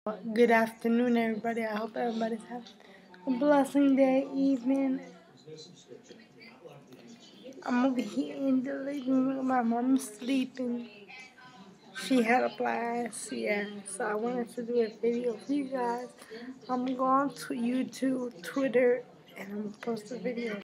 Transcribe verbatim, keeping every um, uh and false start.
Good afternoon, everybody. I hope everybody's having a blessing day, evening. I'm over here in the living room. My mom's sleeping. She had a blast, yeah. So I wanted to do a video for you guys. I'm going to YouTube, Twitter, and I'm gonna post a video.